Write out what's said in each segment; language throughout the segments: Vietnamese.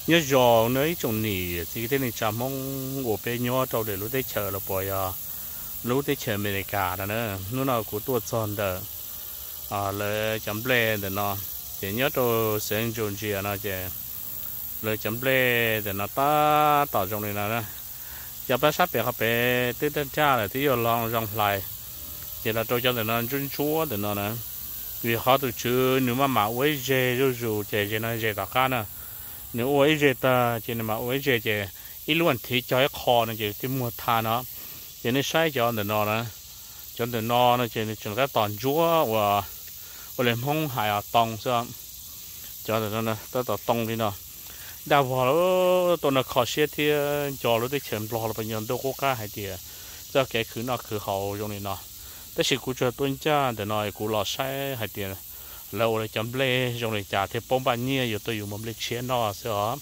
nhớ giò nơi trồng nỉ thì thế này chả mong ở bên nhỏ trâu để lúc đấy chờ là bồi lúc đấy chờ mình cả đó nữa lúc nào của tôi chọn đó là chấm ble để nó chỉ nhớ tôi sẽ dùng gì nó chỉ là chấm ble để nó ta tạo trong này nè giờ bé sắp bé học bé tới tới cha là tí giờ lòng rong lại chỉ là tôi cho để nó chuyên chúa để nó nè vì họ từ chứ nếu mà uế dê rồi chỉ nó dê cả cá nè nếu uế dê ta chỉ mà uế dê chỉ ít luôn thì cho cái kho này chỉ cái mua tha nó chỉ nó sai cho để nó nè cho để nó chỉ chúng ta toàn chúa và lên không hại tông sao cho để nó nè tới tông đi nó đào vào tụi nó khó xếp thì cho nó tới chém lò là bây giờ đâu có cá hay thì cho cái khử nó khử hậu trong này nó tới sự của cho tuân cha để nói của lò sai hay thì lâu là chấm lê trong này trả thì bông bao nhiêu giờ tôi dùng một lê chén nó sao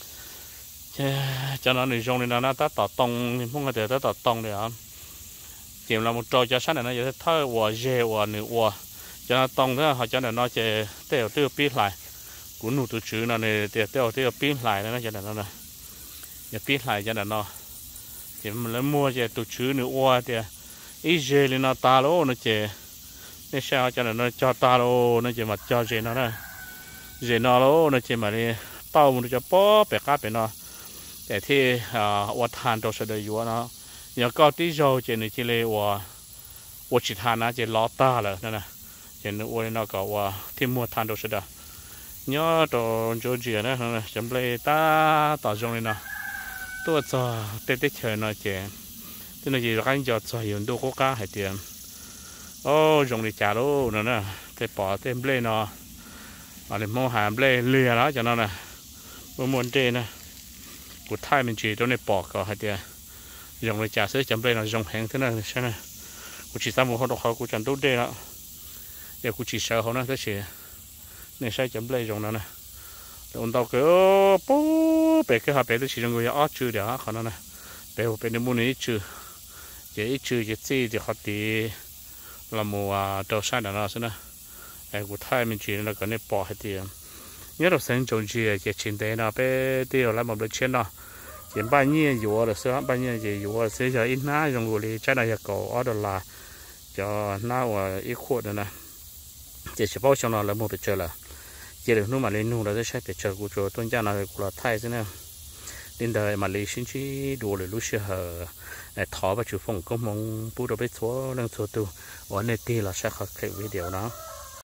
cho nó này trong này nó ta tỏ tông không có thể ta tỏ tông được chỉ là một trò cho sát này nó giờ thôi và dê và nữ và cho nó tông đó họ cho nó chơi tiêu tiêu pít lại cũng nụ từ chữ nó này tiêu tiêu pin lại nó cho nó nè giờ pin lại cho nó thì mình lấy mua chơi từ chữ nữa qua thì ít dễ lên nó ta lố nó chơi để sao cho nó cho ta lố nó chơi mà cho dễ nó nè dễ nó lố nó chơi mà đi tao muốn cho bó bẻ cá bẻ nó để thì vật hàng đồ sẽ được vô nó giờ có tí dầu chơi này chơi lấy vật chỉ hàng nó chơi lót ta rồi nè chơi nó có thì mua hàng đồ sẽ được nhớ đồ chỗ gì nữa chấm lấy ta tạo trong này nè tôi cho tết tết chơi nó chè thế này gì anh cho dùng đồ có cá hay tiền ô dùng để trả đâu nữa nè thế bỏ thêm lấy nó để mua hàng lấy lìa đó cho nó nè muốn trên nè của Thái mình chỉ cho này bỏ có hay tiền dùng để trả sẽ chấm lấy nó dùng hàng thế này xem này của chỉ sao một hôm đó họ của chẳng tốt đây đó để của chỉ sợ họ nó thế chỉ này sai chấm lấy dùng nó nè ôn tàu cái bố bé cái hộp bé tôi chỉ cho người ót chữ để họ nó nè bé hộp bé nó mua này chữ chỉ ít chữ chỉ gì thì họ thì là mùa đầu sang đó xem nè cái của Thái mình chỉ là cái này bỏ hết tiền nhớ đầu sáng trồng gì chỉ chín đấy nó bé tiêu là một đôi chân nó chỉ bao nhiêu dùa là sữa bao nhiêu gì dùa sẽ giờ ít ná dùng gùi đi trái này giờ cổ ở đó là cho ná và ít khuất nữa nè chỉ bao trong nó là một cái chơi là chỉ được lúc mà lên nung là sẽ phải chờ của chỗ tuân gia này của là Thái thế nào đến đời mà lấy sinh chi đồ để lúc xưa hở thỏ và chủ phòng công mong bù đồ biết số năng số tu ở nơi ti là sẽ khắc phục video đó